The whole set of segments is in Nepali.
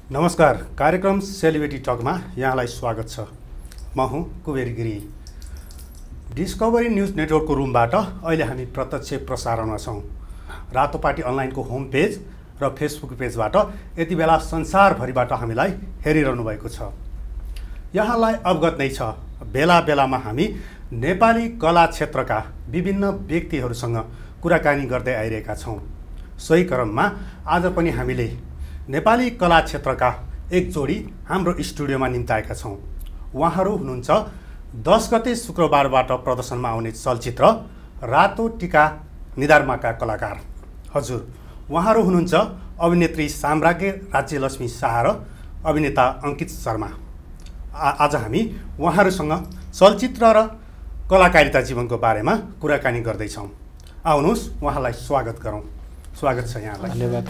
नमस्कार, कार्यक्रम सेलिब्रिटी टकमा यहाँलाई स्वागत छ। म हुँ कुबेर गिरी। डिस्कभरी न्युज नेटवर्कको रुमबाट अहिले हामी प्रत्यक्ष प्रसारणमा छौँ। रातोपाटी अनलाइनको होम पेज र फेसबुक पेजबाट यति बेला संसारभरिबाट हामीलाई हेरिरहनु भएको छ। यहाँलाई अवगत नै छ, बेला बेलामा हामी नेपाली कला क्षेत्रका विभिन्न व्यक्तिहरूसँग कुराकानी गर्दै आइरहेका छौँ। सोही क्रममा आज पनि हामीले नेपाली कला क्षेत्रका एक जोडी हाम्रो स्टुडियोमा निम्ताएका छौँ। उहाँहरू हुनुहुन्छ 10 गते शुक्रबारबाट प्रदर्शनमा आउने चलचित्र रातो टीका निधारमाका कलाकार। हजुर, उहाँहरू हुनुहुन्छ अभिनेत्री साम्राज्ञी राज्यलक्ष्मी शाह र अभिनेता अङ्कित शर्मा। आज हामी उहाँहरूसँग चलचित्र र कलाकारिता जीवनको बारेमा कुराकानी गर्दैछौँ। आउनुहोस् उहाँलाई स्वागत गरौँ। स्वागत छ यहाँलाई। धन्यवाद।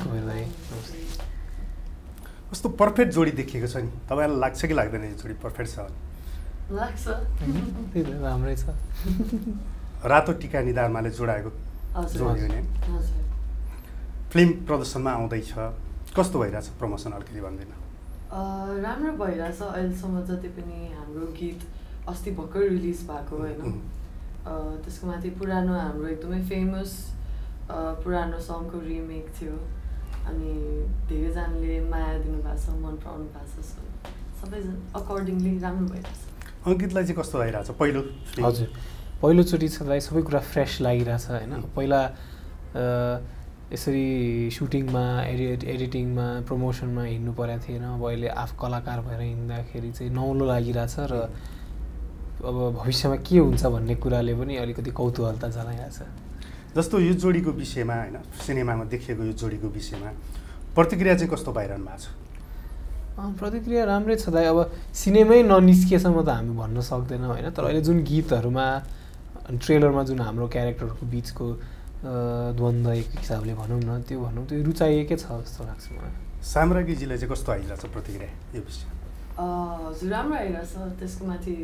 कस्तो पर्फेक्ट जोडी देखिएको छ नि, तपाईँलाई लाग्छ कि लाग्दैन यो जोडी पर्फेक्ट छ? लाग्छ, राम्रै छ। रातो टीका निधारमाले जोडाएको जोडी हो नि। फिल्म प्रदर्शनमा आउँदैछ, कस्तो भइरहेछ प्रमोसन अलिकति भन्दैन? राम्रो भइरहेछ। अहिलेसम्म जति पनि हाम्रो गीत अस्ति भर्खर रिलिज भएको होइन, त्यसको माथि पुरानो हाम्रो एकदमै फेमस पुरानो सङको रिमेक थियो अनि धेरैजनाले माया दिनुभएको छ, मन पराउनु भएको छ। सबैजना अकर्डिङली राम्रो भइरहेछ। अङ्कितलाई चाहिँ कस्तो लागिरहेछ पहिलो? हजुर, पहिलोचोटि छँदा सबै कुरा फ्रेस लागिरहेछ होइन। पहिला यसरी सुटिङमा एडिटिङमा प्रमोसनमा हिँड्नु परेको थिएन। अब अहिले आफू कलाकार भएर हिँड्दाखेरि चाहिँ नौलो लागिरहेछ र अब भविष्यमा के हुन्छ भन्ने कुराले पनि अलिकति कौतूहलता जनाइरहेछ। जस्तो यो जोडीको विषयमा होइन, सिनेमामा देखिएको यो जोडीको विषयमा प्रतिक्रिया चाहिँ कस्तो पाइरहनु भएको छ? प्रतिक्रिया राम्रै छ दाइ। अब सिनेमै ननिस्किएसम्म त हामी भन्न सक्दैनौँ होइन, तर अहिले जुन गीतहरूमा ट्रेलरमा जुन हाम्रो क्यारेक्टरहरूको बिचको द्वन्द्व एक हिसाबले भनौँ न, त्यो रुचाइएकै छ जस्तो लाग्छ मलाई। साम्राज्ञीजीलाई चाहिँ कस्तो आइरहेछ प्रतिक्रिया यो विषयमा? हजुर, राम्रो आइरहेछ। त्यसको माथि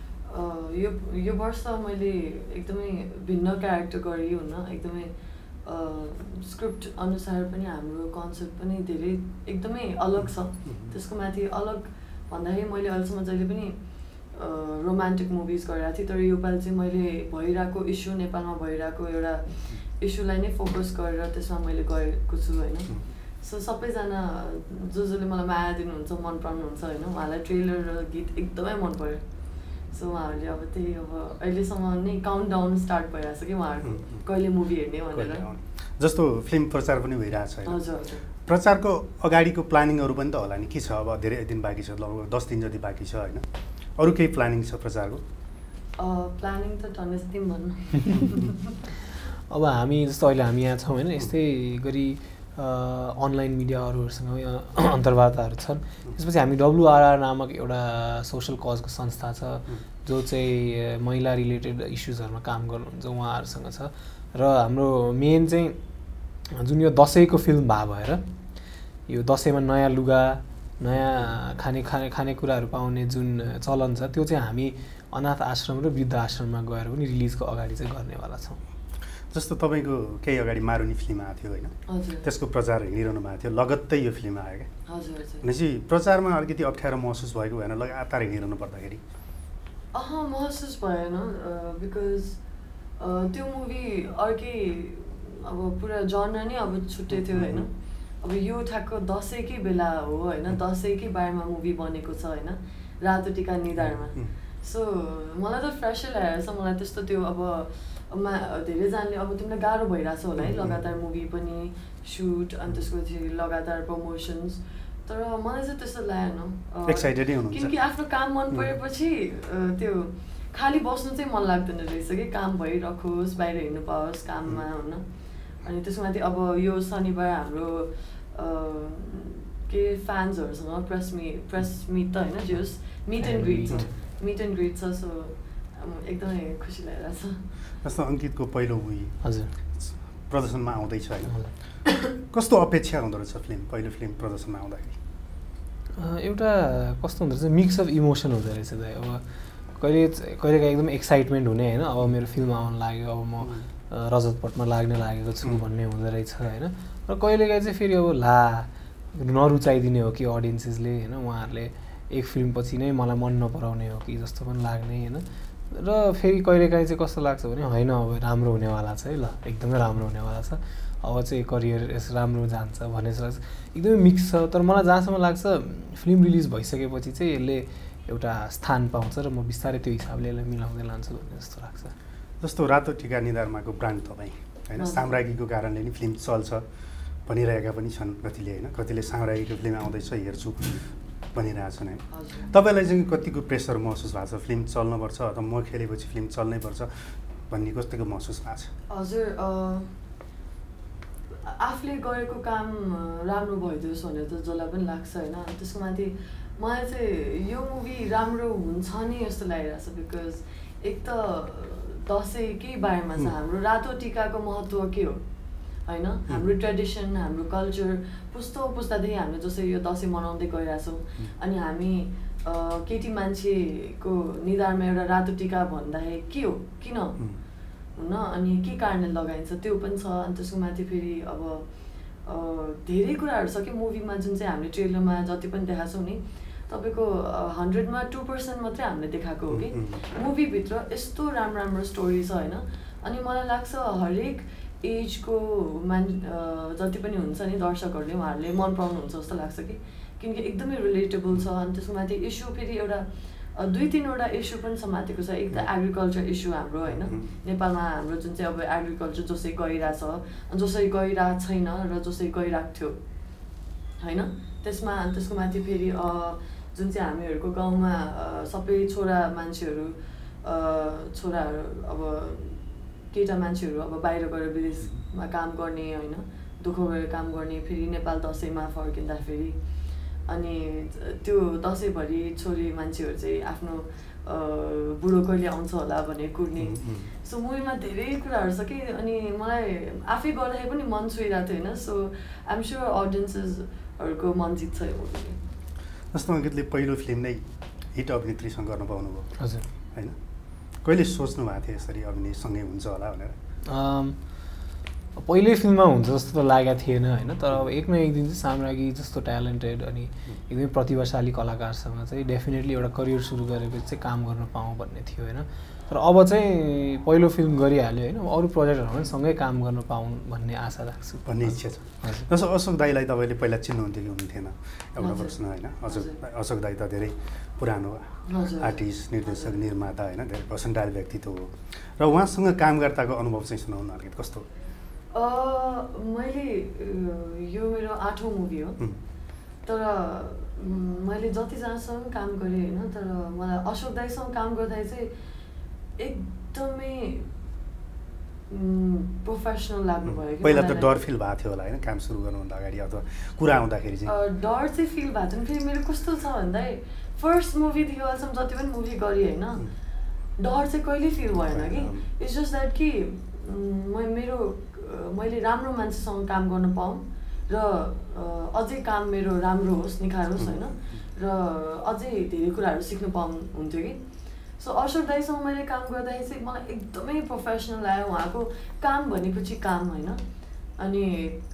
यो वर्ष मैले एकदमै भिन्न क्यारेक्टर गरेँ हुन, एकदमै स्क्रिप्ट अनुसार पनि हाम्रो कन्सेप्ट पनि धेरै एकदमै अलग छ। त्यसको माथि अलग भन्दाखेरि मैले अहिलेसम्म जहिले पनि रोमान्टिक मुभिज गरिरहेको थिएँ, तर योपालि चाहिँ मैले भइरहेको इस्यु, नेपालमा भइरहेको एउटा इस्युलाई नै फोकस गरेर त्यसमा मैले गएको छु होइन। सो सबैजना जसले मलाई माया दिनुहुन्छ, मन पराउनुहुन्छ होइन, उहाँलाई ट्रेलर र गीत एकदमै मन पर्यो। सो उहाँहरूले अब त्यही अब अहिलेसम्म नै काउन्ट डाउन स्टार्ट भइरहेछ कि उहाँहरू कहिले मुभी हेर्ने भनेर। जस्तो फिल्म प्रचार पनि भइरहेछ होइन? हजुर हजुर। प्रचारको अगाडिको प्लानिङहरू पनि त होला नि, के छ? अब धेरै दिन बाँकी छ, लगभग 10 दिन जति बाँकी छ होइन? अरू केही प्लानिङ छ प्रचारको? प्लानिङ त टन्नै छ तिमी भन्नु। अब हामी जस्तो अहिले हामी यहाँ छौँ होइन, यस्तै गरी अनलाइन मिडियाहरूसँग अन्तर्वार्ताहरू छन्। त्यसपछि हामी WRR नामक एउटा सोसल कजको संस्था छ जो चाहिँ महिला रिलेटेड इस्युजहरूमा काम गर्नुहुन्छ, उहाँहरूसँग छ। र हाम्रो मेन चाहिँ जुन यो दसैँको फिल्म भएर यो दसैँमा नयाँ लुगा, नयाँ खानेकुराहरू पाउने जुन चलन छ, त्यो चाहिँ हामी अनाथ आश्रम र वृद्ध आश्रममा गएर पनि रिलिजको अगाडि चाहिँ गर्नेवाला छौँ। जस्तो तपाईँको केही अगाडि मारुनी फिल्म आएको थियो होइन, त्यसको प्रचार हिँडिरहनु भएको थियो, लगत्तै यो फिल्म आयो क्या? भनेपछि प्रचारमा अलिकति अप्ठ्यारो महसुस भएको भएन लगातार हिँडिरहनु पर्दाखेरि? महसुस भएन, बिकज त्यो मुभी अर्कै अब पुरा जनर नै अब छुट्टै थियो होइन। अब यो ठ्याक्क दसैँकै बेला हो होइन, दसैँकै बारेमा मुभी बनेको छ होइन, रातो टीका निधारमा। सो मलाई त फ्रेसै लागेको छ। मलाई त्यस्तो त्यो अब धेरैजनाले अब तिमीलाई गाह्रो भइरहेछ होला है, लगातार मुभी पनि सुट अनि त्यसपछि लगातार प्रमोसन्स, तर मलाई चाहिँ त्यस्तो लागेन। एक्साइटेडै हुनुहुन्छ? किनकि आफ्नो काम मन परेपछि त्यो खाली बस्नु चाहिँ मन लाग्दैन रहेछ कि, काम भइरहोस्, बाहिर हिँड्नु पाओस् काममा होइन। अनि त्यसको माथि अब यो शनिबार हाम्रो के फ्यान्सहरूसँग प्रेस मिट त होइन, जे होस् मिट एन्ड ग्रिट छ। सो एकदमै खुसी लागिरहेछ। जस्तो अङ्कितको पहिलो मुभी हजुर प्रदर्शनमा आउँदैछ होइन, कस्तो अपेक्षा हुँदो रहेछ पहिलो फिल्म प्रदर्शनमा आउँदाखेरि? एउटा कस्तो हुँदो रहेछ, मिक्स अफ इमोसन हुँदो रहेछ दाइ। अब कहिलेकाहीँ एकदम एक्साइटमेन्ट हुने होइन, अब मेरो फिल्म आउनु लाग्यो, अब म रजतपटमा लाग्ने लागेको छु भन्ने हुँदो रहेछ होइन। र कहिलेकाहीँ चाहिँ फेरि अब ला नरुचाइदिने हो कि अडियन्सेसले होइन, उहाँहरूले एक फिल्मपछि नै मलाई मन नपराउने हो कि जस्तो पनि लाग्ने होइन। र फेरि कहिलेकाहीँ चाहिँ कस्तो लाग्छ भने होइन अब राम्रो हुनेवाला छ है, ल एकदमै राम्रो हुनेवाला छ, अब चाहिँ करियर राम्रो जान्छ भन्ने लाग्छ, एकदमै मिक्स छ। तर मलाई जहाँसम्म लाग्छ फिल्म रिलिज भइसकेपछि चाहिँ यसले एउटा स्थान पाउँछ र म बिस्तारै त्यो हिसाबले यसलाई मिलाउँदै लान्छु भन्ने जस्तो लाग्छ। जस्तो रातो टिका निधारमाको ब्रान्ड तपाईँ होइन, साम्राज्ञीको कारणले नि फिल्म चल्छ भनिरहेका पनि छन् कतिले होइन, कतिले साम्राज्ञीको फिल्म आउँदैछ हेर्छु भनिरहेछन् होइन। तपाईँलाई चाहिँ कतिको प्रेसर महसुस भएको छ, फिल्म चल्नुपर्छ अथवा म खेलेपछि फिल्म चल्नै पर्छ भन्ने कतिको महसुस भएको छ? हजुर, आफूले गरेको काम राम्रो भइदियोस् भनेर त जसलाई पनि लाग्छ होइन। त्यसको माथि मलाई चाहिँ यो मुभी राम्रो हुन्छ नि जस्तो लागिरहेछ, बिकज एक त दसैँकै बारेमा छ, हाम्रो रातो टिकाको महत्त्व के हो होइन, हाम्रो ट्रेडिसन, हाम्रो कल्चर पुस्तादेखि हामीले जसरी यो दसैँ मनाउँदै गइरहेछौँ, अनि हामी केटी मान्छेको निधारमा एउटा रातो टिका भन्दाखेरि के हो, किन हुन, अनि के कारणले लगाइन्छ त्यो पनि छ। अनि त्यसको माथि फेरि अब धेरै कुराहरू छ कि मुभीमा, जुन चाहिँ हामीले ट्रेलरमा जति पनि देखाएको छौँ नि, तपाईँको 100मा 2% मात्रै हामीले देखाएको हो कि मुभीभित्र यस्तो राम्रो राम्रो स्टोरी छ होइन। अनि मलाई लाग्छ हरेक एजको जति पनि हुन्छ नि दर्शकहरूले उहाँहरूले मन पराउनुहुन्छ जस्तो लाग्छ कि, किनकि एकदमै रिलेटेबल छ। अनि त्यसको माथि इस्यु फेरि एउटा 2-3वटा इस्यु पनि समातेको छ। एक त एग्रिकल्चर इस्यु हाम्रो होइन, नेपालमा हाम्रो जुन चाहिँ अब एग्रिकल्चर जसरी गइरहेछ, जसरी गइरहेको छैन र जसरी गइरहेको थियो होइन, त्यसमा। अनि त्यसको माथि फेरि जुन चाहिँ हामीहरूको गाउँमा सबै छोराहरू अब केटा मान्छेहरू अब बाहिर गएर विदेशमा काम गर्ने होइन, दुःख गरेर काम गर्ने, फेरि नेपाल दसैँमा फर्किँदाखेरि अनि त्यो दसैँभरि छोरी मान्छेहरू चाहिँ आफ्नो बुढो कहिले आउँछ होला भनेर कुर्ने। सो मुभीमा धेरै कुराहरू छ कि, अनि मलाई आफै गर्दाखेरि पनि मन छुइरहेको थियो होइन। सो आइएम स्योर अडियन्सेसहरूको मन जित्छ यो मुभीले। जस्तो अङ्कितले पहिलो फिल्म नै हिट अभिनेत्रीसँग गर्न पाउनुभयो हजुर होइन, कहिले सोच्नु भएको थियो यसरी अभिनयसँगै हुन्छ होला भनेर? पहिल्यै फिल्ममा हुन्छ जस्तो त लागेको थिएन होइन, तर अब एक न एक दिन चाहिँ साम्राज्ञी जस्तो ट्यालेन्टेड अनि एकदमै प्रतिभाशाली कलाकारसँग चाहिँ डेफिनेटली एउटा करियर सुरु गरेपछि चाहिँ काम गर्न पाऊँ भन्ने थियो होइन। तर अब चाहिँ पहिलो फिल्म गरिहाल्यो होइन, अरू प्रोजेक्टहरूमा पनि सँगै काम गर्न पाऊँ भन्ने आशा राख्छु, भन्ने इच्छा छ। जस्तो अशोक दाईलाई तपाईँले पहिला चिन्नुहुन्थ्यो कि हुन्थेन? एउटा प्रश्न होइन। अशोक दाई त धेरै पुरानो आर्टिस्ट, निर्देशक, निर्माता होइन, धेरै पर्सेन्टाइल व्यक्तित्व हो र उहाँसँग काम गर्दाको अनुभव चाहिँ सुनाउनु अलिकति कस्तो? मैले यो मेरो 8औँ मुभी हो, तर मैले जतिजनासँग काम गरेँ होइन, तर मलाई अशोक दाईसँग काम गर्दाखेरि चाहिँ एकदमै प्रोफेसनल लाग्नु भयो। पहिला त डर फिल भएको थियो होला होइन काम सुरु गर्नुभन्दा अगाडि अथवा कुरा आउँदाखेरि चाहिँ? डर चाहिँ फिल भएको थियो। फेरि मेरो कस्तो छ भन्दाखेरि फर्स्ट मुभीदेखि अहिलेसम्म जति पनि मुभी गरेँ होइन, डर चाहिँ कहिल्यै फिल भएन कि। इट्स जस्ट द्याट कि मैले राम्रो मान्छेसँग काम गर्न पाऊँ र अझै काम मेरो राम्रो होस्, निखारोस् होइन, र अझै धेरै कुराहरू सिक्नु पाउनुहुन्थ्यो कि। सो अशोक दाईसँग मैले काम गर्दाखेरि चाहिँ मलाई एकदमै प्रोफेसनल आयो। उहाँको काम भनेपछि काम होइन, अनि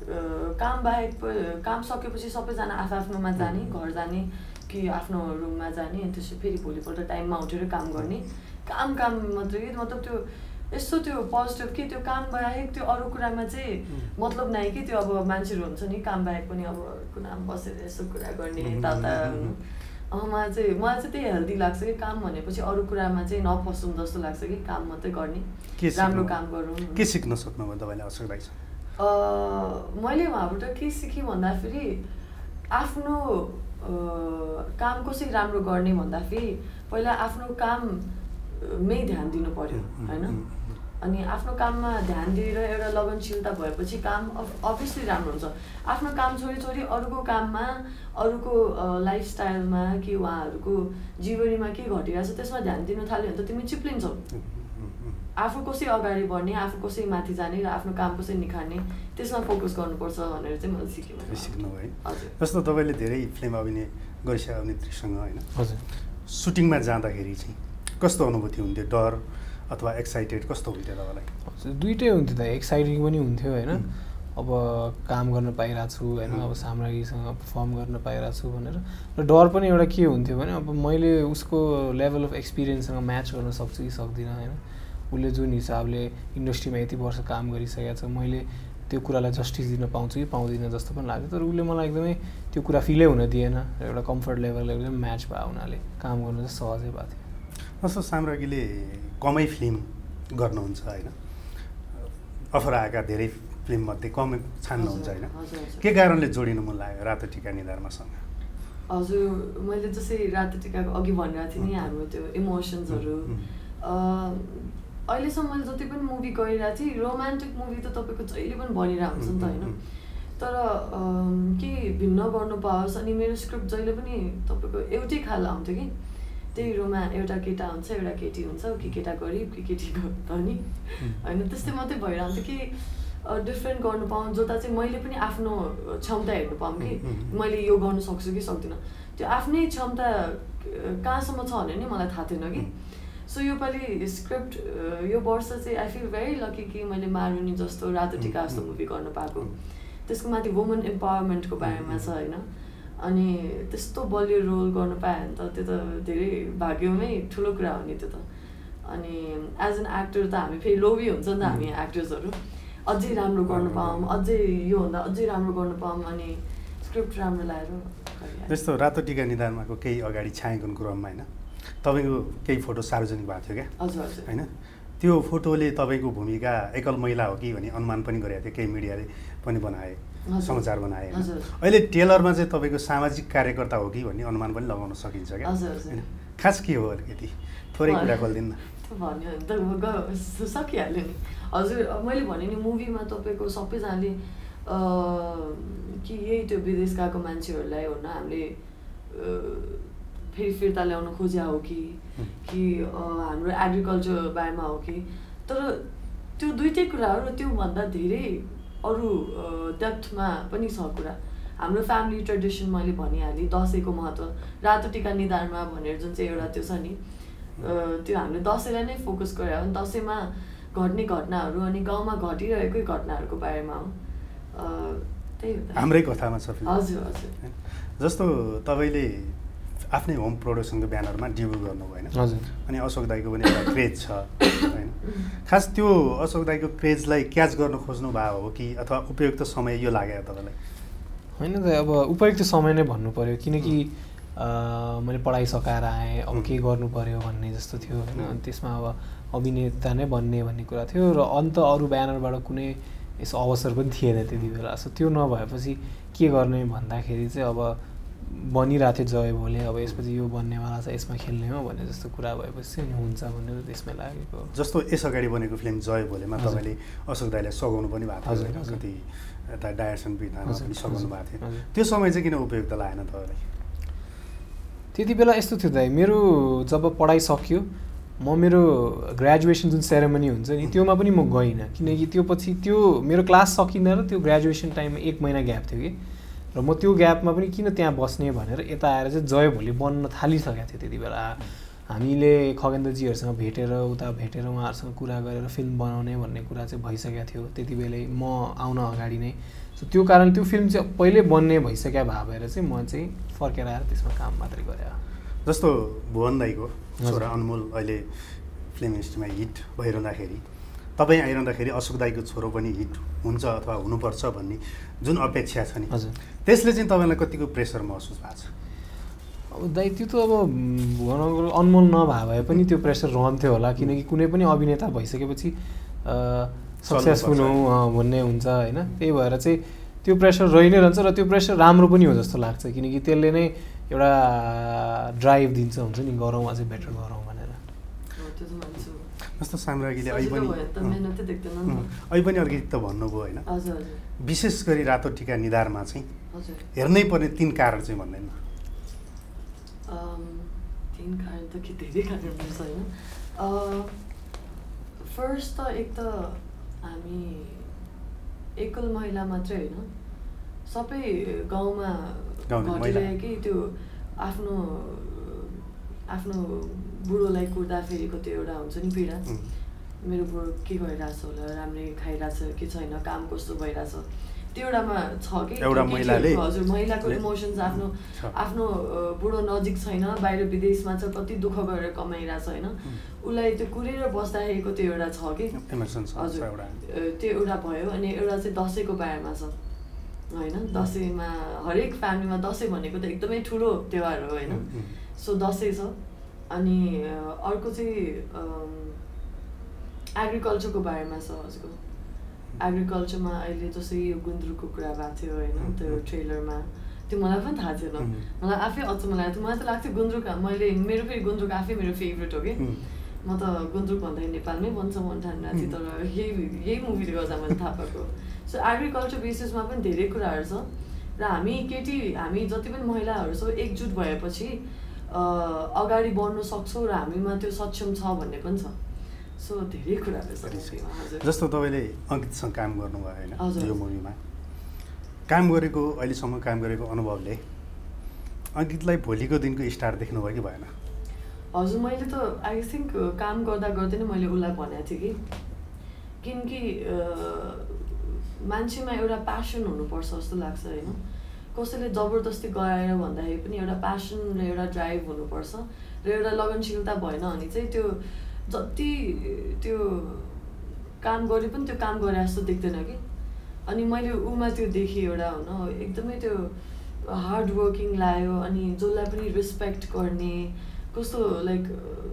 काम सकेपछि सबैजना आफ्नोमा जाने, घर जाने कि आफ्नो रुममा जाने, अनि त्यसपछि फेरि भोलिपल्ट टाइममा उठेर काम गर्ने। काम मात्रै कि, मतलब त्यो यस्तो त्यो पोजिटिभ कि त्यो काम बाहेक त्यो अरू कुरामा चाहिँ मतलब नै कि। त्यो अब मान्छेहरू हुन्छ नि काम बाहेक पनि अब कुरामा बसेर यसो कुरा गर्ने यताउता। मलाई चाहिँ त्यही हेल्दी लाग्छ कि काम भनेपछि अरू कुरामा चाहिँ नफसौँ जस्तो लाग्छ कि, काम मात्रै गर्ने, राम्रो काम गरौँ। के सिक्न सक्नुभयो तपाईँले अशोक दाईसँग? मैले उहाँबाट के सिकेँ भन्दाखेरि आफ्नो काम कसरी राम्रो गर्ने भन्दाखेरि पहिला आफ्नो काममै ध्यान दिनु पर्यो होइन। अनि आफ्नो काममा ध्यान दिएर एउटा लगनशीलता भएपछि काम अभियसली राम्रो हुन्छ। आफ्नो काम छोडी अरूको काममा, अरूको लाइफस्टाइलमा कि उहाँहरूको जीवनीमा के घटिरहेको छ त्यसमा ध्यान दिन थाल्यो भने त तिमी चिप्लिन्छौ। आफू कसरी अगाडि बढ्ने, आफू कसरी माथि जाने र आफ्नो काम कसरी निखार्ने त्यसमा फोकस गर्नुपर्छ भनेर चाहिँ मैले सिक्नुभयो है। जस्तो तपाईँले धेरै फिल्म अभिनय गरिसके अभिनेत्रीसँग होइन, हजुर सुटिङमा जाँदाखेरि चाहिँ कस्तो अनुभूति हुन्थ्यो? डर अथवा एक्साइटेड कस्तो हुन्थ्यो तपाईँलाई? दुइटै हुन्थ्यो त, एक्साइटिङ पनि हुन्थ्यो होइन। अब अब काम गर्न पाइरहेको छु होइन अब साम्राज्ञीसँग पर्फर्म गर्न पाइरहेको छु भनेर र डर पनि एउटा के हुन्थ्यो भने अब मैले उसको लेभल अफ एक्सपिरियन्ससँग म्याच गर्न सक्छु कि सक्दिनँ होइन उसले जुन हिसाबले इन्डस्ट्रीमा यति वर्ष काम गरिसकेको छ मैले त्यो कुरालाई जस्टिस दिन पाउँछु कि पाउँदिनँ जस्तो पनि लाग्यो तर उसले मलाई एकदमै त्यो कुरा फिलै हुन दिएन र एउटा कम्फर्ट लेभल एकदम म्याच भयो हुनाले काम गर्नु चाहिँ सहजै भएको थियो। जस्तो साम्राज्ञीले कमै फिल्म गर्नुहुन्छ होइन अफर आएका धेरै फिल्ममध्ये कमै छान्नुहुन्छ होइन के कारणले जोडिनु मन लाग्यो रातो टिका निधारमासँग? हजुर मैले जस्तै रातो टिकाको अघि भनिरहेको थिएँ नि हाम्रो त्यो इमोसन्सहरू अहिलेसम्म मैले जति पनि मुभी गरिरहेको थिएँ रोमान्टिक मुभी त तपाईँको जहिले पनि बनिरहेको हुन्छ नि त होइन तर के भिन्न गर्नु पाओस् अनि मेरो स्क्रिप्ट जहिले पनि तपाईँको एउटै खाल आउँथ्यो कि त्यही एउटा केटा हुन्छ एउटा केटी हुन्छ कि केटा गरिब कि केटी धनी होइन त्यस्तै मात्रै भइरहन्थ्यो कि डिफ्रेन्ट गर्नु पाऊँ जता चाहिँ मैले पनि आफ्नो क्षमता हेर्नु पाऊँ कि मैले यो गर्नु सक्छु कि सक्दिनँ त्यो आफ्नै क्षमता कहाँसम्म छ भने नि मलाई थाहा थिएन कि सो योपालि स्क्रिप्ट यो वर्ष चाहिँ आई फिल भेरी लकी कि मैले मारुनी जस्तो रातो टिका जस्तो मुभी गर्नु पाएको त्यसको माथि वुमन इम्पावरमेन्टको बारेमा छ होइन अनि त्यस्तो बलियो रोल गर्नु पायो भने त त्यो त धेरै भाग्यमै ठुलो कुरा हो नि त्यो त अनि एज एन एक्टर त हामी फेरि लोभी हुन्छ नि त हामी एक्टर्सहरू अझै राम्रो गर्नु पाऊँ अझै योभन्दा अझै राम्रो गर्नु पाऊँ अनि स्क्रिप्ट राम्रो लगाएर जस्तो रातो टिका निधारमाको केही अगाडि छायाङ्कन क्रममा होइन तपाईँको केही फोटो सार्वजनिक भएको थियो क्या हजुर हजुर होइन त्यो फोटोले तपाईँको भूमिका एकल महिला हो कि भन्ने अनुमान पनि गरेको थियो केही मिडियाले पनि बनाए समाचार बनाए अहिले टेलरमा चाहिँ तपाईँको सामाजिक कार्यकर्ता हो कि भन्ने अनुमान पनि लगाउन सकिन्छ क्या होइन खास के हो अलिकति थोरै कुरा खोलिदिनु भन्यो भने त सकिहाल्यो नि हजुर मैले भने नि मुभीमा तपाईँको सबैजनाले कि यही त्यो विदेश गएको मान्छेहरूलाई हो न हामीले फेरि फिर्ता ल्याउन खोज्या हो कि हाम्रो एग्रिकल्चर बारेमा हो कि तर त्यो दुइटै कुरा हो र त्योभन्दा धेरै अरू डेप्थमा पनि छ कुरा हाम्रो फ्यामिली ट्रेडिसन मैले भनिहालेँ दसैँको महत्त्व रातो टिका निधारमा भनेर जुन चाहिँ एउटा त्यो छ नि त्यो हामीले दसैँलाई नै फोकस गरे हो दसैँमा घट्ने घटनाहरू अनि गाउँमा घटिरहेकै घटनाहरूको बारेमा हो त्यही हो हाम्रै कथामा छ हजुर हजुर जस्तो तपाईँले आफ्नै होम प्रोडक्सनको ब्यानरमा डेब्यु गर्नुभयो होइन अनि अशोक दाईको पनि एउटा क्रेज छ होइन खास त्यो अशोक दाईको क्रेजलाई क्याच गर्न खोज्नु भएको हो कि अथवा उपयुक्त समय यो लाग्यो तपाईँलाई? होइन त अब उपयुक्त समय नै भन्नु पऱ्यो किनकि मैले पढाइ सकाएर आएँ अब के गर्नु पऱ्यो भन्ने जस्तो थियो होइन अनि त्यसमा अब अभिनेता नै बन्ने भन्ने कुरा थियो र अन्त अरू ब्यानरबाट कुनै यसो अवसर पनि थिएन त्यति बेला सो त्यो नभएपछि के गर्ने भन्दाखेरि चाहिँ अब बनिरहेको थियो जय भोले अब यसपछि यो बन्नेवाला छ यसमा खेल्ने हो भन्ने जस्तो कुरा भएपछि अनि हुन्छ भनेर त्यसमै लागेको जस्तो यस अगाडि बनेको फिल्म जय भोलेमा तपाईँले अशोक दाईलाई सघाउनु पनि भएको थियो कति यता डायरेक्सन विधामा पनि सघाउनु भएको थियो त्यो समय चाहिँ किन उपयुक्त लागेन तपाईँलाई? त्यति बेला यस्तो थियो दाइ मेरो जब पढाइ सकियो म मेरो ग्रेजुएसन जुन सेरेमनी हुन्छ नि त्योमा पनि म गइनँ किनकि त्यो पछि त्यो मेरो क्लास सकिँदा र त्यो ग्रेजुएसन टाइममा 1 महिना ग्याप थियो कि र म त्यो ग्यापमा पनि किन त्यहाँ बस्ने भनेर यता आएर चाहिँ जय भोलि बन्न थालिसकेको थियो त्यति बेला हामीले खगेन्द्रजीहरूसँग भेटेर उहाँहरूसँग कुरा गरेर फिल्म बनाउने भन्ने कुरा चाहिँ भइसकेको थियो त्यति बेलै म आउन अगाडि नै सो त्यो कारण त्यो फिल्म चाहिँ पहिल्यै बन्ने भइसक्यो भएर चाहिँ म चाहिँ फर्केर आएर त्यसमा काम मात्रै गरेँ। जस्तो भुवन दाईको छोरा अनमोल अहिले फिल्म इन्डस्ट्रीमा हिट भइरहँदाखेरि तपाईँ आइरहँदाखेरि अशोक दाईको छोरो पनि हिट हुन्छ अथवा हुनुपर्छ भन्ने जुन अपेक्षा छ नि त्यसले चाहिँ तपाईँलाई कतिको प्रेसर महसुस भएको छ? अब दाइ त्यो त अब भुवन अनमोल नभए पनि त्यो प्रेसर रहन्थ्यो होला किनकि कुनै पनि अभिनेता भइसकेपछि सक्सेसफुल हौँ भन्ने हुन्छ होइन त्यही भएर चाहिँ त्यो प्रेसर रहि नै रहन्छ र त्यो प्रेसर राम्रो पनि हो जस्तो लाग्छ किनकि त्यसले नै एउटा ड्राइभ दिन्छ हुन्छ नि गरौँ अझै बेटर गरौँ भनेर। जस्तो साम्राज्ञीले अहिले पनि अलिकति त भन्नुभयो होइन विशेष गरी रातो टिका निधारमा चाहिँ हेर्नै पर्ने 3 कारण चाहिँ भन्दैन? 3 कारण त के धेरै कारण हुन्छ होइन फर्स्ट त एक त हामी एकल महिला मात्रै होइन सबै गाउँमा घटिरहेकै त्यो आफ्नो बुढोलाई कुर्दा फेरिको त्यो एउटा हुन्छ नि पीडा मेरो बुढो के गरिरहेछ होला, राम्रै खाइरहेछ कि छैन, काम कस्तो भइरहेछ, त्यो एउटामा छ कि एउटा महिलाले हजुर महिलाको इमोसन्स आफ्नो बुढो नजिक छैन, बाहिर विदेशमा छ, कति दुःख गरेर कमाइरहेछ होइन, उसलाई त्यो कुरेर बस्दाखेरिको त्यो एउटा छ कि हजुर त्यो एउटा भयो। अनि एउटा चाहिँ दसैँको बारेमा छ होइन, दसैँमा हरेक फ्यामिलीमा दसैँ भनेको त एकदमै ठुलो त्योहार हो होइन, सो दसैँ छ। अनि अर्को चाहिँ एग्रिकल्चरको बारेमा छ हजुरको। एग्रिकल्चरमा अहिले जस्तै यो गुन्द्रुकको कुरा भएको थियो होइन, त्यो ट्रेलरमा, त्यो मलाई पनि थाहा थिएन, मलाई आफै अचम्म लागेको थियो। मलाई त लाग्थ्यो गुन्द्रुक, मेरो फेरि गुन्द्रुक आफै मेरो फेभरेट हो कि, म त गुन्द्रुक भन्दाखेरि नेपालमै बन्छ मन ठानेको थिएँ, तर यही मुभीले गर्दा मैले थाहा पाएको। सो एग्रिकल्चर बेसिसमा पनि धेरै कुराहरू छ र हामी जति पनि महिलाहरू छौँ एकजुट भएपछि अगाडि बढ्न सक्छौँ र हामीमा त्यो सक्षम छ भन्ने पनि छ। सो धेरै कुराहरू छ। जस्तो तपाईँले अङ्कितसँग काम गर्नुभयो होइन यो मुभीमा, काम गरेको अहिलेसम्म काम गरेको अनुभवले अङ्कितलाई भोलिको दिनको स्टार देख्नुभयो कि भएन? हजुर मैले त आई थिङ्क काम गर्दा गर्दै नै मैले उसलाई भनेको थिएँ कि किनकि मान्छेमा एउटा प्यासन हुनुपर्छ जस्तो लाग्छ होइन, कसैले जबरजस्ती गराएर भन्दाखेरि पनि एउटा प्यासन र एउटा ड्राइभ हुनुपर्छ र एउटा लगनशीलता भएन भने चाहिँ त्यो जति त्यो काम गरे पनि त्यो काम गरे जस्तो देख्दैन कि। अनि मैले उमा त्यो देखेँ एउटा हुन एकदमै त्यो हार्ड वर्किङ लाग्यो, अनि जसलाई पनि रेस्पेक्ट गर्ने, कस्तो लाइक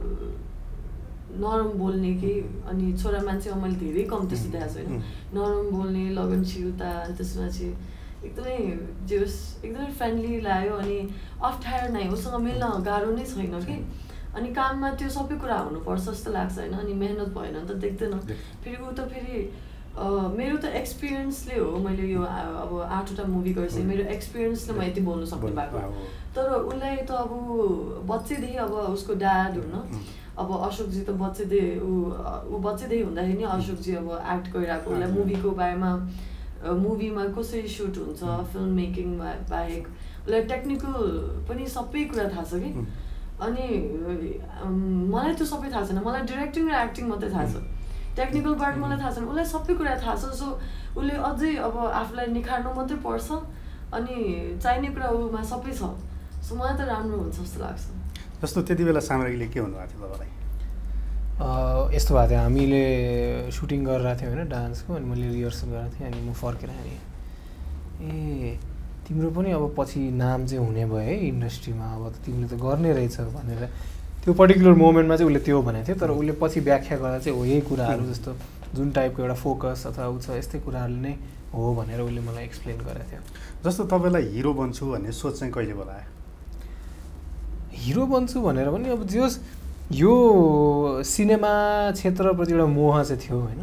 नरम बोल्ने कि, अनि छोरा मान्छेमा मैले धेरै कम त्यस्तो देखाएको छु होइन, नरम बोल्ने, लगनशीलता, अनि त्यसमा चाहिँ एकदमै एकदमै फ्रेन्डली लाग्यो। अनि अप्ठ्यारो नै, उसँग मिल्न गाह्रो नै छैन कि। अनि काममा त्यो सबै कुरा हुनुपर्छ जस्तो लाग्छ होइन, अनि मेहनत भएन भने त देख्दैन। फेरि ऊ त फेरि मेरो त एक्सपिरियन्सले हो, मैले यो अब 8वटा मुभी गरिसकेँ, मेरो एक्सपिरियन्सले म यति बोल्नु सक्नु भएको। तर उसलाई त अब बच्चैदेखि अब उसको ड्याड हुन, अब अशोकजी त बच्चैदेखि ऊ बच्चैदेखि हुँदाखेरि नि अशोकजी अब एक्ट गरिरहेको, उसलाई मुभीको बारेमा, मुभीमा कसरी सुट हुन्छ, फिल्म मेकिङ बाहेक उसलाई टेक्निकल पनि सबै कुरा थाहा छ कि। अनि मलाई त्यो सबै थाहा छैन, मलाई डिरेक्टिङ र एक्टिङ मात्रै थाहा छ, टेक्निकल पार्ट मलाई थाहा छैन, उसलाई सबै कुरा थाहा छ। सो उसले अझै अब आफूलाई निखार्नु मात्रै पर्छ, अनि चाहिने कुरा उमा सबै छ। सो मलाई त राम्रो हुन्छ जस्तो लाग्छ। जस्तो त्यति बेला सामग्रीले के भन्नुभएको थियो तपाईँलाई? यस्तो भएको थियो, हामीले सुटिङ गरिरहेको थियौँ होइन डान्सको, अनि मैले रिहर्सल गरेको थिएँ। अनि म फर्केर आएँ, ए तिम्रो पनि अब पछि नाम चाहिँ हुने भयो है इन्डस्ट्रीमा, अब त तिमीले त गर्ने रहेछ भनेर त्यो पर्टिकुलर मोमेन्टमा चाहिँ उसले त्यो भनेको थियो। तर उसले पछि व्याख्या गर्दा चाहिँ हो यही कुराहरू, जस्तो जुन टाइपको एउटा फोकस अथवा ऊ छ यस्तै कुराहरूले नै हो भनेर उसले मलाई एक्सप्लेन गरेको थियो। जस्तो तपाईँलाई हिरो बन्छु भन्ने सोच चाहिँ कहिले बोला? हिरो बन्छु भनेर पनि अब जे होस् यो सिनेमा क्षेत्रप्रति एउटा मोह चाहिँ थियो होइन,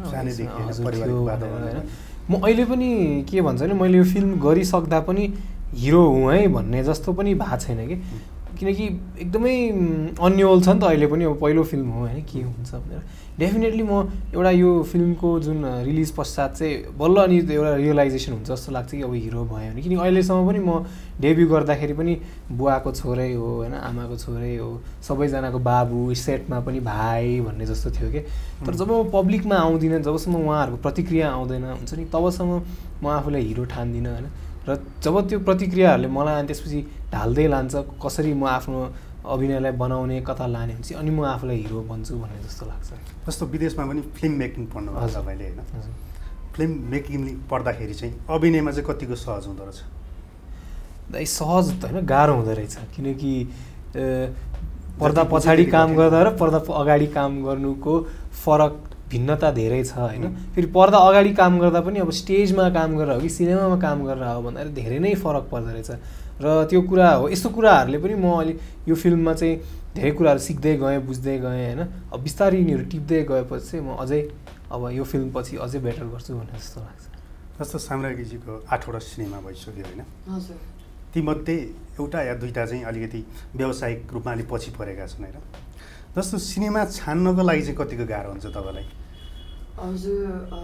म अहिले पनि के भन्छ भने मैले यो फिल्म गरिसक्दा पनि हिरो हुँ है भन्ने जस्तो पनि भएको छैन कि, किनकि एकदमै अन्यल छ नि त अहिले पनि, अब पहिलो फिल्म हो होइन के हुन्छ भनेर। डेफिनेटली म एउटा यो फिल्मको जुन रिलिज पश्चात चाहिँ बल्ल अनि एउटा रियलाइजेसन हुन्छ जस्तो लाग्छ कि अब हिरो भयो भने, किनकि अहिलेसम्म पनि म डेब्यु गर्दाखेरि पनि बुवाको छोरै हो होइन, आमाको छोरै हो, सबैजनाको बाबु, सेटमा पनि भाइ भन्ने जस्तो थियो कि। तर जब म पब्लिकमा आउँदिनँ, जबसम्म उहाँहरूको प्रतिक्रिया आउँदैन हुन्छ नि, तबसम्म म आफूलाई हिरो ठान्दिनँ होइन। र जब त्यो प्रतिक्रियाहरूले मलाई अनि त्यसपछि ढाल्दै लान्छ कसरी म आफ्नो अभिनयलाई बनाउने कता लाने हुन्छ, अनि म आफूलाई हिरो बन्छु भन्ने जस्तो लाग्छ। जस्तो विदेशमा पनि फिल्म मेकिङ पढ्नुभएको छ तपाईँले होइन, फिल्म मेकिङ पढ्दाखेरि चाहिँ अभिनयमा चाहिँ कतिको सहज हुँदो रहेछ? दाइ सहज त होइन, गाह्रो हुँदो रहेछ, किनकि पर्दा पछाडि काम गर्दा र पर्दा अगाडि काम गर्नुको फरक भिन्नता धेरै छ होइन। फेरि पर्दा अगाडि काम गर्दा पनि अब स्टेजमा काम गरेर हो कि सिनेमामा काम गरेर हो भन्दाखेरि धेरै नै फरक पर्दो रहेछ। र त्यो कुरा हो, यस्तो कुराहरूले पनि म अहिले यो फिल्ममा चाहिँ धेरै कुराहरू सिक्दै गएँ, बुझ्दै गएँ होइन। अब बिस्तारै यिनीहरू टिप्दै गएपछि चाहिँ म अझै अब यो फिल्म पछि अझै बेटर गर्छु भन्ने जस्तो लाग्छ। जस्तो साम्राज्ञीजीको 8वटा सिनेमा भइसक्यो होइन, हजुर तीमध्ये एउटा या दुईवटा चाहिँ अलिकति व्यावसायिक रूपमा अलिक पछि परेका छन् होइन। जस्तो सिनेमा छान्नको लागि चाहिँ कतिको गाह्रो हुन्छ तपाईँलाई? हजुर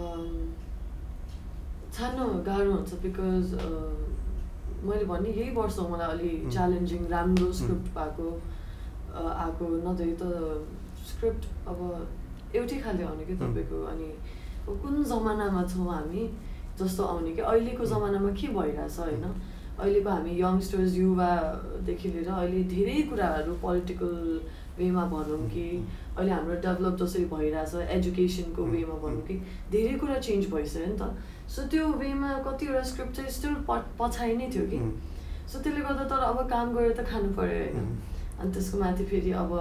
छान्न गाह्रो हुन्छ, बिकज मैले भने यही वर्ष मलाई अलि च्यालेन्जिङ राम्रो स्क्रिप्ट आएको नभए त स्क्रिप्ट अब एउटै खाले आउने कि तपाईँको अनि कुन जमानामा छौँ हामी जस्तो आउने कि अहिलेको जमानामा के भइरहेछ होइन अहिलेको हामी यङ्स्टर्स युवादेखि लिएर अहिले धेरै कुराहरू पोलिटिकल वेमा भनौँ कि अहिले हाम्रो डेभलप जसरी भइरहेछ एजुकेसनको वेमा भनौँ कि धेरै कुरा चेन्ज भइसक्यो नि त सो त्यो वेमा कतिवटा स्क्रिप्ट चाहिँ स्टिल पछाइ नै थियो कि सो त्यसले गर्दा तर अब काम गरेर त खानु पऱ्यो होइन अनि त्यसको माथि फेरि अब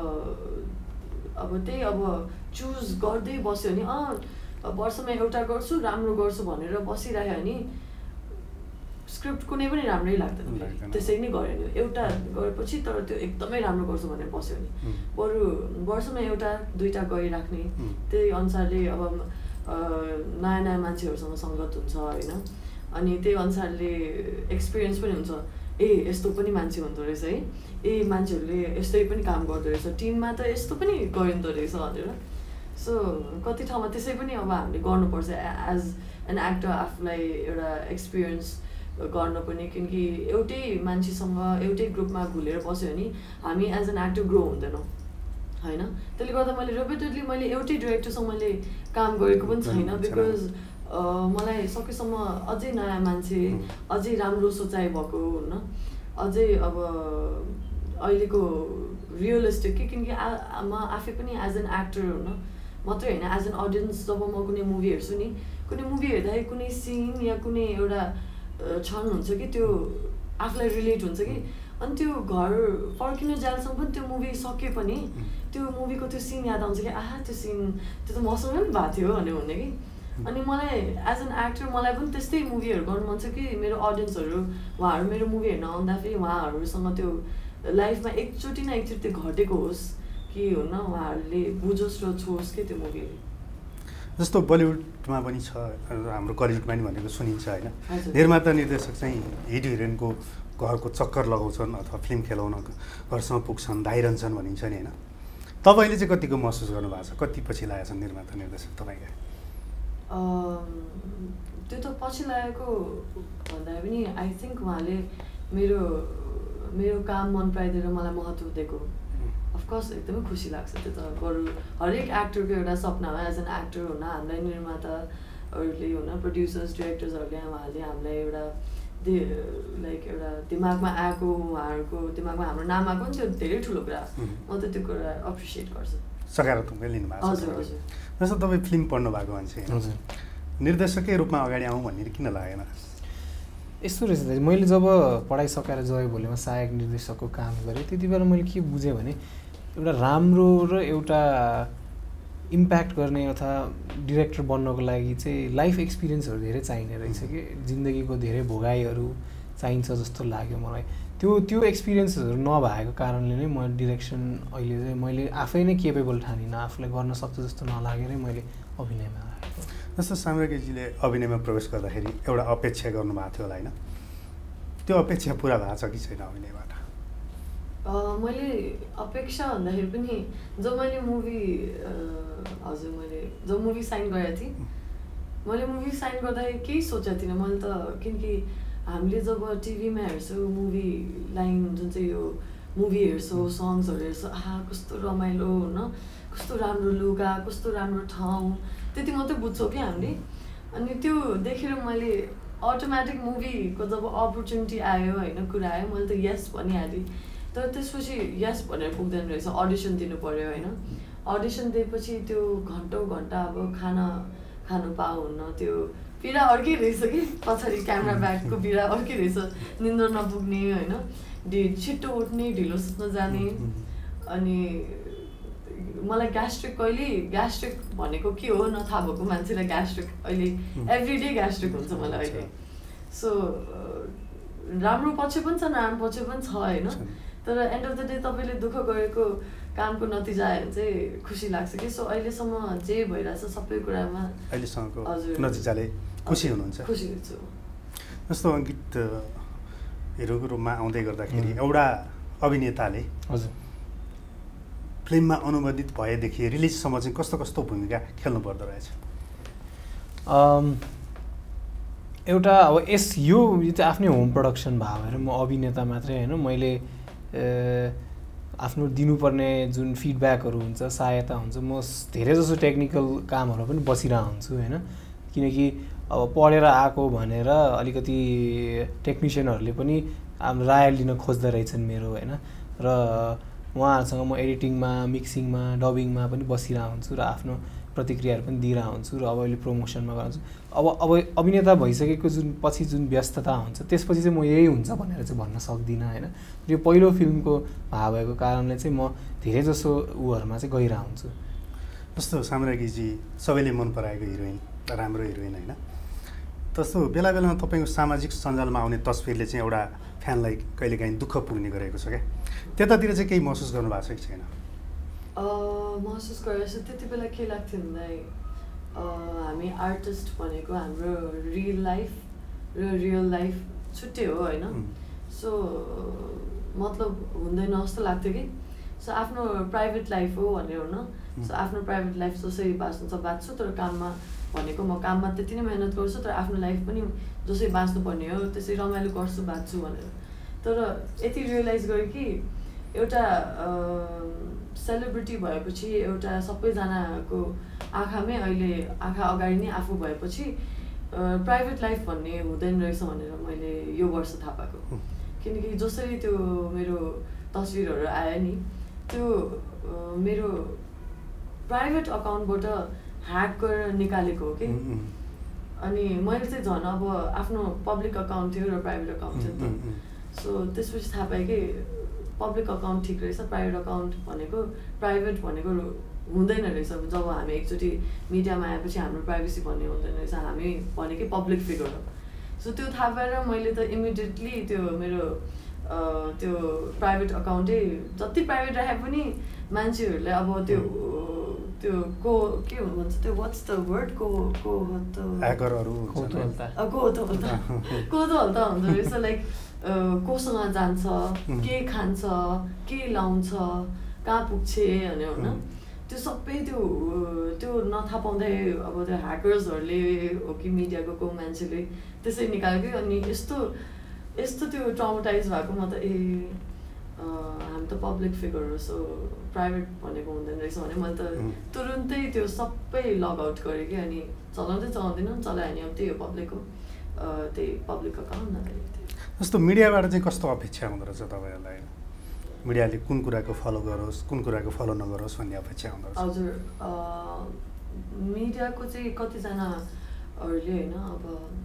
त्यही अब चुज गर्दै बस्यो भने वर्षमा एउटा गर्छु राम्रो गर्छु भनेर बसिरह्यो भने स्क्रिप्ट कुनै पनि राम्रै लाग्दैन त्यसै नै गऱ्यो नि एउटा गरेपछि तर त्यो एकदमै राम्रो गर्छु भनेर बस्यो भने बरु वर्षमा एउटा दुईवटा गरिराख्ने त्यही अनुसारले अब नयाँ नयाँ मान्छेहरूसँग सङ्गत हुन्छ होइन अनि त्यही अनुसारले एक्सपिरियन्स पनि हुन्छ यस्तो पनि मान्छे हुँदो रहेछ है मान्छेहरूले यस्तै पनि काम गर्दो रहेछ टिममा त यस्तो पनि गरिँदो रहेछ भनेर सो कति ठाउँमा त्यसै पनि अब हामीले गर्नुपर्छ एज एन एक्टर आफूलाई एउटा एक्सपिरियन्स गर्न पनि किनकि एउटै मान्छेसँग एउटै ग्रुपमा घुलेर बस्यो भने हामी एज एन एक्टर ग्रो हुँदैनौँ होइन त्यसले गर्दा मैले रिपिटेडली मैले एउटै डिरेक्टरसँग मैले काम गरेको पनि छैन बिकज मलाई सकेसम्म अझै नयाँ मान्छे अझै राम्रो सोचाइ भएको हुन्न अझै अब अहिलेको रियलिस्टिक किनकि म आफै पनि एज एन एक्टर हुन मात्रै होइन एज एन अडियन्स जब म कुनै मुभी हेर्छु नि कुनै मुभी हेर्दाखेरि कुनै सिन या कुनै एउटा क्षण हुन्छ कि त्यो आफूलाई रिलेट हुन्छ कि अनि त्यो घर फर्किनु जालसम्म पनि त्यो मुभी सके पनि त्यो मुभीको त्यो सिन याद आउँछ कि त्यो सिन त्यो त मसँग पनि भएको थियो भनेर हुने कि अनि मलाई एज एन एक्टर मलाई पनि त्यस्तै मुभीहरू गर्नु मन छ कि मेरो अडियन्सहरू उहाँहरू मेरो मुभी हेर्न आउँदाखेरि उहाँहरूसँग त्यो लाइफमा एकचोटि न एकचोटि त्यो घटेको होस् कि हुन उहाँहरूले बुझोस् र छोस् कि त्यो मुभीहरू जस्तो बलिउडमा पनि छ हाम्रो कलिउडमा पनि भनेको सुनिन्छ होइन निर्माता निर्देशक चाहिँ हिट हिरोइनको घरको चक्कर लगाउँछन् अथवा फिल्म खेलाउन घरसँग पुग्छन् धाइरहन्छन् भनिन्छ नि होइन तपाईँले चाहिँ कतिको महसुस गर्नुभएको छ कति पछि लागेको छ निर्माता निर्देशक तपाईँका त्यो त पछि लागेको भन्दा पनि आई थिङ्क उहाँले मेरो काम मन पराइदिएर मलाई महत्त्व दिएको अफकोर्स एकदमै खुसी लाग्छ त्यो त बरु हरेक एक्टरको एउटा सपना हो एज एन एक्टर हुन हामीलाई निर्माताहरूले हुन प्रड्युसर्स डिरेक्टर्सहरूले उहाँहरूले हामीलाई एउटा लाइक एउटा दिमागमा आएको उहाँहरूको दिमागमा हाम्रो नाम आएको नि त्यो धेरै ठुलो कुरा म त त्यो कुरा एप्रिसिएट गर्छु सकारात्मक लिनुभएको छ हजुर हजुर जस्तो तपाईँ फिल्म पढ्नु भएको मान्छे हजुर निर्देशकै रूपमा अगाडि आउँ भन्ने किन लागेन यस्तो रहेछ दाजु मैले जब पढाइ सकाएर जय भोलेमा सहायक निर्देशकको काम गरेँ त्यति बेला मैले के बुझेँ भने एउटा राम्रो र एउटा इम्प्याक्ट गर्ने अथवा डिरेक्टर बन्नको लागि चाहिँ लाइफ एक्सपिरियन्सहरू धेरै चाहिने रहेछ कि जिन्दगीको धेरै भोगाइहरू चाहिन्छ जस्तो लाग्यो मलाई त्यो एक्सपिरियन्सहरू नभएको कारणले नै म डिरेक्सन अहिले चाहिँ मैले आफै नै केपेबल ठानिनँ आफूलाई गर्न सक्छु जस्तो नलागेरै मैले अभिनयमा आएको जस्तो साम्राज्ञजीले अभिनयमा प्रवेश गर्दाखेरि एउटा अपेक्षा गर्नुभएको थियो होला होइन त्यो अपेक्षा पुरा भएको छ कि छैन अभिनयबाट मैले अपेक्षा भन्दाखेरि पनि जब मैले मुभी हजुर मैले जब मुभी साइन गरेको थिएँ मैले मुभी साइन गर्दाखेरि केही सोचेको थिइनँ मैले त किनकि हामीले जब टिभीमा हेर्छौँ मुभी लाइन जुन चाहिँ यो मुभी हेर्छौँ सङ्ग्सहरू हेर्छौँ कस्तो रमाइलो होइन कस्तो राम्रो लुगा कस्तो राम्रो ठाउँ त्यति मात्रै बुझ्छौँ कि हामीले अनि त्यो देखेर मैले अटोमेटिक मुभीको जब अपर्च्युनिटी आयो होइन कुरा आयो मैले त यस भनिहालेँ तर त्यसपछि यस भनेर पुग्दैन रहेछ अडिसन दिनु पऱ्यो होइन अडिसन दिएपछि त्यो घन्टौँ घन्टा अब खानु पाउन्न त्यो पीडा अर्कै रहेछ कि पछाडि क्यामेरा ब्यागको पीडा अर्कै रहेछ निन्द्र नपुग्ने होइन छिट्टो उठ्ने ढिलो सुत्न जाने अनि मलाई ग्यास्ट्रिक भनेको के हो नथाहा भएको मान्छेलाई ग्यास्ट्रिक अहिले एभ्रिडे ग्यास्ट्रिक हुन्छ मलाई अहिले सो राम्रो पक्ष पनि छ नराम्रो पक्ष पनि छ होइन तर एन्ड अफ द डे तपाईँले दुःख गरेको कामको नतिजा आयो भने चाहिँ खुसी लाग्छ कि सो अहिलेसम्म जे भइरहेछ सबै कुरामा अहिलेसम्मको नतिजाले खुसी हुनुहुन्छ खुसी हुन्छु जस्तो अङ्कित हिरोको रूपमा आउँदै गर्दाखेरि एउटा अभिनेताले हजुर फिल्ममा अनुवादित भएदेखि रिलिजसम्म चाहिँ कस्तो कस्तो भूमिका खेल्नु पर्दो रहेछ एउटा अब यो चाहिँ आफ्नै होम प्रडक्सन भयो भने म अभिनेता मात्रै होइन मैले आफ्नो दिनुपर्ने जुन फिडब्याकहरू हुन्छ सहायता हुन्छ म धेरै जसो टेक्निकल कामहरू पनि बसिरहेको हुन्छु होइन किनकि अब पढेर आएको भनेर अलिकति टेक्निसियनहरूले पनि आफ्नो राय लिन खोज्दो रहेछन् मेरो होइन र उहाँहरूसँग म एडिटिङमा मिक्सिङमा डबिङमा पनि बसिरहेको हुन्छु र आफ्नो प्रतिक्रियाहरू पनि दिइरहेको हुन्छु र अब अहिले प्रमोसनमा गर्छु अब अभिनेता भइसकेको पछि जुन व्यस्तता हुन्छ त्यसपछि चाहिँ म यही हुन्छ भनेर चाहिँ भन्न सक्दिनँ होइन यो पहिलो फिल्मको भाव भएको कारणले चाहिँ म धेरै जसो ऊहरूमा चाहिँ गइरहेको हुन्छु जस्तो साम्राज्ञीजी सबैले मन पराएको हिरोइन राम्रो हिरोइन होइन जस्तो बेला बेलामा तपाईँको सामाजिक सञ्जालमा आउने तस्बिरले चाहिँ एउटा फ्यानलाई कहिलेकाहीँ दुःख पुग्ने गरेको छ क्या त्यतातिर चाहिँ केही महसुस गर्नुभएको छ कि छैन महसुस गरेर चाहिँ त्यति बेला के लाग्थ्यो भन्दा हामी आर्टिस्ट भनेको हाम्रो रियल लाइफ छुट्टै हो होइन सो मतलब हुँदैन जस्तो लाग्थ्यो कि सो आफ्नो प्राइभेट लाइफ हो भनेर हो न सो आफ्नो प्राइभेट लाइफ जसरी बाँच्नु छ बाँच्छु तर काममा भनेको म काममा त्यति नै मेहनत गर्छु तर आफ्नो लाइफ पनि जसरी बाँच्नुपर्ने हो त्यसरी रमाइलो गर्छु बाँच्छु भनेर तर यति रियलाइज गरेँ कि एउटा सेलिब्रिटी भएपछि एउटा सबैजनाको आँखामै अहिले आँखा अगाडि नै आफू भएपछि प्राइभेट लाइफ भन्ने हुँदैन रहेछ भनेर मैले यो वर्ष थाहा पाएको किनकि जसरी त्यो मेरो तस्बिरहरू आयो नि त्यो मेरो प्राइभेट अकाउन्टबाट ह्याक गरेर निकालेको हो कि अनि मैले चाहिँ झन् अब आफ्नो पब्लिक अकाउन्ट थियो र प्राइभेट अकाउन्ट थियो नि त सो त्यसपछि थाहा पाएँ कि पब्लिक अकाउन्ट ठिक रहेछ प्राइभेट अकाउन्ट भनेको प्राइभेट भनेको हुँदैन रहेछ जब हामी एकचोटि मिडियामा आएपछि हाम्रो प्राइभेसी भन्ने हुँदैन रहेछ हामी भनेकै पब्लिक फिगर हो सो त्यो थाहा पाएर मैले त इमिडिएटली त्यो मेरो त्यो प्राइभेट अकाउन्टै जति प्राइभेट राखे पनि मान्छेहरूले अब त्यो को के भन्छ त्यो वाट्स द वर्ड को हुन्छ रहेछ लाइक कोसँग जान्छ के खान्छ के लाउँछ कहाँ पुग्छ भने होइन त्यो सबै त्यो नथाहा पाउँदै अब त्यो ह्याकर्सहरूले हो कि मिडियाको को मान्छेले त्यसरी निकाल्यो अनि यस्तो त्यो ट्राउमाटाइज भएको म त हामी त पब्लिक फिगर हो सो प्राइभेट भनेको हुँदैन रहेछ भने मैले त तुरुन्तै त्यो सबै लग आउट गरेँ कि अनि चलाउँदिनँ चलायो भने अब त्यही हो पब्लिक हो त्यही पब्लिक अकाउन्ट नभए जस्तो मिडियाबाट चाहिँ कस्तो अपेक्षा हुँदो रहेछ तपाईँहरूलाई मिडियाले कुन कुराको फलो गरोस् कुन कुराको फलो नगरोस् भन्ने अपेक्षा हुँदो रहेछ हजुर मिडियाको चाहिँ कतिजनाहरूले होइन अब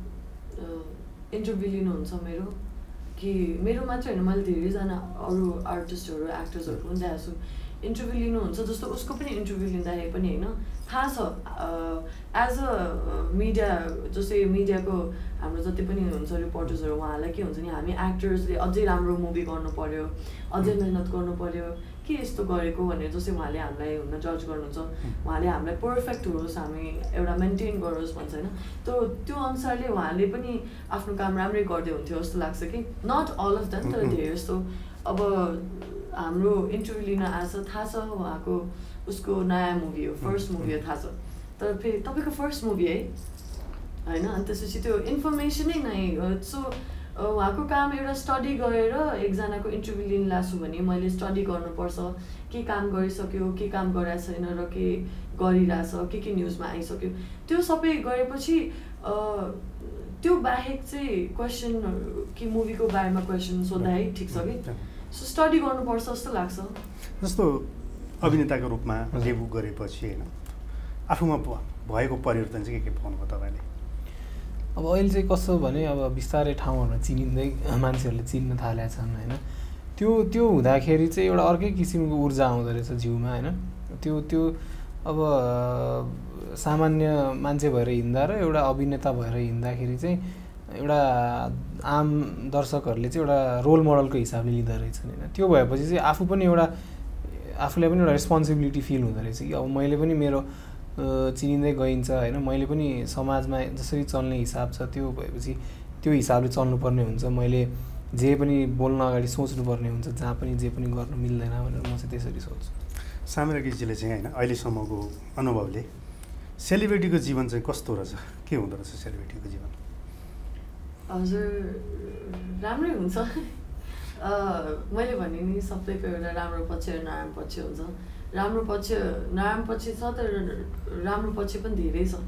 इन्टरभ्यू लिनुहुन्छ मेरो कि मेरो मात्रै होइन मैले धेरैजना अरू आर्टिस्टहरू एक्टर्सहरू पनि देखाएको छु इन्टरभ्यू लिनुहुन्छ जस्तो उसको पनि इन्टरभ्यू लिँदाखेरि पनि होइन थाहा छ एज अ मिडिया जस्तै मिडियाको हाम्रो जति पनि हुन्छ रिपोर्टर्सहरू उहाँहरूलाई के हुन्छ नि हामी एक्टर्सले अझै राम्रो मुभी गर्नु पर्यो अझै मेहनत गर्नु पर्यो के यस्तो गरेको भनेर जस्तै उहाँले हामीलाई हुन जज गर्नुहुन्छ उहाँले हामीलाई पर्फेक्ट होस् हामी एउटा मेन्टेन गरोस् भन्छ होइन त्यो अनुसारले उहाँले पनि आफ्नो काम राम्रै गर्दै हुन्थ्यो जस्तो लाग्छ कि नट अल अफ देम तर धेरै जस्तो अब हाम्रो इन्टरभ्यू लिन आएको छ थाहा छ उहाँको उसको नयाँ मुभी हो फर्स्ट मुभी हो थाहा छ तर फेरि तपाईँको फर्स्ट मुभी है होइन अनि त्यसपछि त्यो इन्फर्मेसनै नै सो उहाँको काम एउटा स्टडी गरेर एकजनाको इन्टरभ्यू लिन लाग्छु भने मैले स्टडी गर्नुपर्छ के काम गरिसक्यो के काम गरेको छैन र के गरिरहेछ के न्युजमा आइसक्यो त्यो सबै गरेपछि त्यो बाहेक चाहिँ क्वेसन कि मुभीको बारेमा क्वेसन सोद्धा है ठिक छ कि सो स्टडी गर्नुपर्छ जस्तो लाग्छ जस्तो अभिनेताको रूपमा डेब्यु गरेपछि होइन आफूमा भएको परिवर्तन चाहिँ के पाउनुभयो तपाईँले अब अहिले चाहिँ कस्तो भने अब बिस्तारै ठाउँहरूमा चिनिँदै मान्छेहरूले चिन्न थालेका छन् होइन त्यो हुँदाखेरि चाहिँ एउटा अर्कै किसिमको ऊर्जा आउँदो रहेछ जिउमा होइन त्यो अब सामान्य मान्छे भएर हिँड्दा र एउटा अभिनेता भएर हिँड्दाखेरि चाहिँ एउटा आम दर्शकहरूले चाहिँ एउटा रोल मोडलको हिसाबले लिँदो रहेछन् होइन त्यो भएपछि चाहिँ आफूलाई पनि एउटा रेस्पोन्सिबिलिटी फिल हुँदो रहेछ कि अब मैले पनि मेरो चिनिँदै गइन्छ होइन मैले पनि समाजमा जसरी चल्ने हिसाब छ त्यो भएपछि त्यो हिसाबले चल्नुपर्ने हुन्छ मैले जे पनि बोल्न अगाडि सोच्नुपर्ने हुन्छ जहाँ पनि जे पनि गर्नु मिल्दैन भनेर म चाहिँ त्यसरी सोच्छु साम्राज्ञीजीले चाहिँ होइन अहिलेसम्मको अनुभवले सेलिब्रिटीको जीवन चाहिँ कस्तो रहेछ के हुँदो रहेछ सेलिब्रिटीको जीवन हजुर राम्रै हुन्छ मैले भने नि सबैको एउटा राम्रो पक्ष र नराम्रो पक्ष हुन्छ। राम्रो पक्ष नराम्रो पक्ष छ तर राम्रो पक्ष पनि धेरै छ।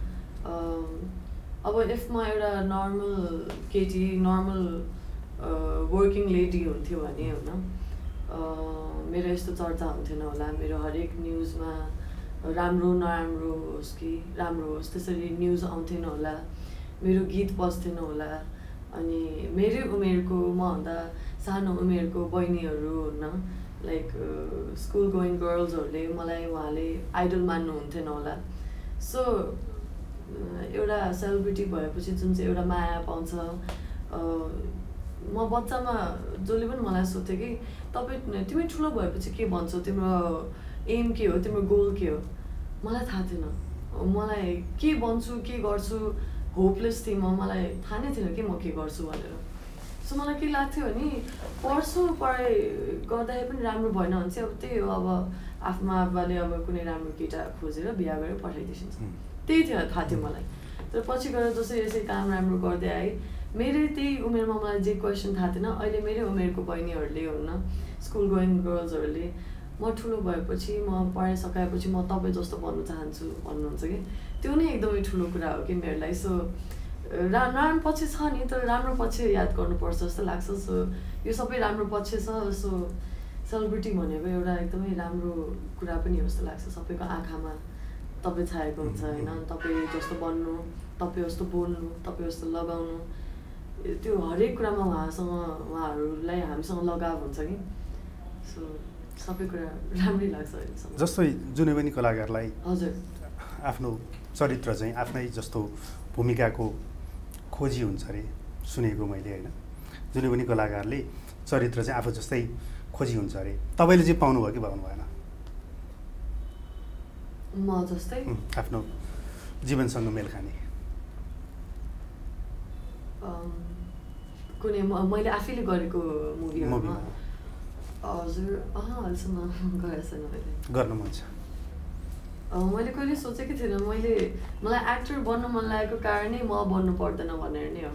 अब इफ म एउटा नर्मल केटी नर्मल वर्किङ लेडी हुन्थ्यो भने होइन मेरो यस्तो चर्चा हुन्थेन होला। मेरो हरेक न्युजमा राम्रो नराम्रो होस् कि राम्रो होस् त्यसरी न्युज आउँथेन होला। मेरो गीत बज्थेन होला। अनि मेरै उमेरको मभन्दा सानो उमेरको बहिनीहरू हुन्न लाइक स्कुल गोइङ गर्ल्सहरूले मलाई उहाँले आइडल मान्नुहुन्थेन होला। सो एउटा सेलिब्रिटी भएपछि जुन चाहिँ एउटा माया पाउँछ। म बच्चामा जसले पनि मलाई सोध्थ्यो कि तिमी ठुलो भएपछि के भन्छौ, तिम्रो एम के हो, तिम्रो गोल के हो? मलाई थाहा थिएन। मलाई के बन्छु के गर्छु होपलेस थिएँ म। मलाई थाहा नै थिएन कि म के गर्छु भनेर। सो मलाई के लाग्थ्यो भने पढ्छु पढाइ गर्दाखेरि पनि राम्रो भएन भने चाहिँ अब त्यही हो, अब आफ्नो आप्पाले अब कुनै राम्रो केटा खोजेर बिहा गरेर पठाइदिन्छ। त्यही थियो थाहा थियो मलाई। तर पछि गएर जसरी यसरी काम राम्रो गर्दै आएँ। मेरै त्यही उमेरमा मलाई जे क्वेसन थाहा थिएन अहिले मेरै उमेरको बहिनीहरूले हुन्न स्कुल गोइङ गर्ल्सहरूले म ठुलो भएपछि म पढाइ सकाएपछि म तपाईँ जस्तो बन्नु चाहन्छु भन्नुहुन्छ कि त्यो नै एकदमै ठुलो कुरा हो कि मेरो लागि। सो नराम्रो पक्ष छ नि तर राम्रो पक्ष याद गर्नुपर्छ जस्तो लाग्छ। सो यो सबै राम्रो पक्ष छ। सो सेलिब्रिटी भनेको एउटा एकदमै राम्रो कुरा पनि हो जस्तो लाग्छ। सबैको आँखामा तपाईँ छाएको हुन्छ होइन। तपाईँ जस्तो बन्नु, तपाईँ जस्तो बोल्नु, तपाईँ जस्तो लगाउनु, त्यो हरेक कुरामा उहाँहरूलाई हामीसँग लगाव हुन्छ कि। सो सबै कुरा राम्रै लाग्छ अहिलेसम्म। जस्तै जुनै पनि कलाकारलाई हजुर आफ्नो चरित्र चाहिँ आफ्नै जस्तो भूमिकाको खोजी हुन्छ अरे सुनेको मैले होइन। जुनै पनि कलाकारले चरित्र चाहिँ आफू जस्तै खोजी हुन्छ अरे। तपाईँले चाहिँ पाउनुभयो कि पाउनु भएन? म जस्तै आफ्नो जीवनसँग मेल खाने कुनै मैले आफैले गरेको मुभीमा हजुर अहिलेसम्म गरेको छैन। मैले गर्न मन छ। मैले कहिले सोचेकै थिइनँ। मलाई एक्टर बन्नु मन लागेको कारणै म बन्नु पर्दैन भनेर नै हो।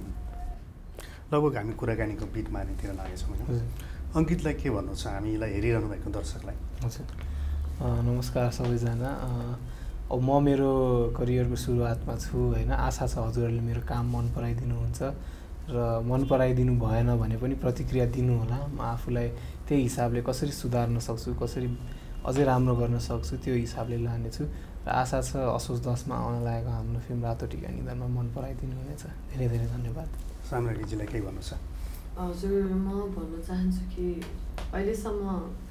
लगभग हामी कुराकानीको बिट मार्नेतिर लागेछौँ होइन। अङ्कितलाई के भन्नु छ हामीलाई हेरिरहनु भएको दर्शकलाई? हजुर नमस्कार सबैजना। अब म मेरो करियरको सुरुवातमा छु होइन। आशा छ हजुरहरूले मेरो काम मन पराइदिनुहुन्छ र मन पराइदिनु भएन भने पनि प्रतिक्रिया दिनु होला। म आफूलाई त्यही हिसाबले कसरी सुधार्न सक्छु, कसरी अझै राम्रो गर्न सक्छु त्यो हिसाबले लानेछु र आशा छ असोज 10मा आउन लागेको हाम्रो फिल्म रातो टिका निधारमा मन पराइदिनु हुनेछ। धेरै धेरै धन्यवाद। साम्राज्यजीलाई के भन्नु छ? हजुर म भन्न चाहन्छु कि अहिलेसम्म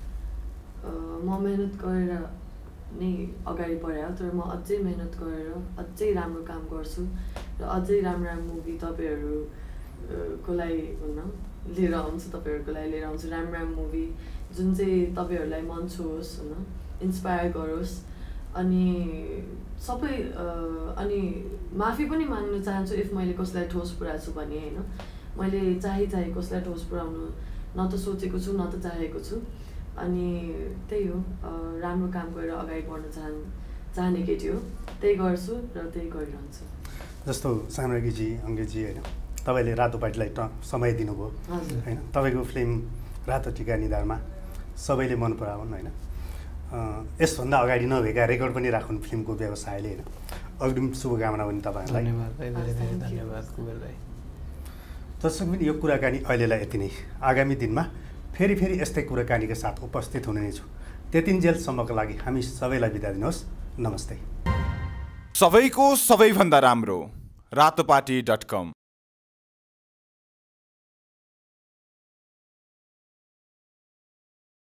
म मेहनत गरेर नै अगाडि बढायो तर म अझै मेहनत गरेर अझै राम्रो काम गर्छु र अझै राम्रो राम्रो मुभी तपाईँहरूको लागि लिएर आउँछु। तपाईँहरूको लागि लिएर आउँछु राम्रो राम्रो मुभी जुन चाहिँ तपाईँहरूलाई मन छोओस् होइन, इन्सपायर गरोस्। अनि सबै अनि माफी पनि माग्न चाहन्छु इफ मैले कसैलाई ठोस पुऱ्याएको छु भने होइन। मैले चाहे कसैलाई ठोस पुऱ्याउनु न त सोचेको छु न त चाहेको छु। अनि त्यही हो राम्रो काम गरेर अगाडि बढ्न चाहने केटी हो। त्यही गर्छु र त्यही गरिरहन्छु। जस्तो साम्राज्यजी अङ्कितजी होइन तपाईँले रातो पार्टीलाई समय दिनुभयो होइन। तपाईँको फिल्म रातो टिका निधारमा सबैले मन पराउन् होइन। यसभन्दा अगाडि नभएका रेकर्ड पनि राखुन् फिल्मको व्यवसायले होइन। अग्रिम शुभकामना पनि तपाईँहरूलाई। धन्यवाद कुबेर भाइ। दर्शक पनि यो कुराकानी अहिलेलाई यति नै। आगामी दिनमा फेरि यस्तै कुराकानीका साथ उपस्थित हुने नै छु। त्यतिन्जेलसम्मको लागि हामी सबैलाई बिदा दिनुहोस्। नमस्ते। सबैको सबैभन्दा राम्रो रातोपाटी.com